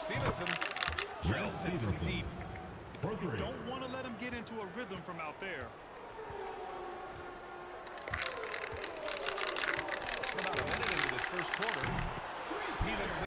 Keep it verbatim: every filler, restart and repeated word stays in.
Stevenson drills it from deep. You don't want to let him get into a rhythm from out there. About a minute into this first quarter. Stevenson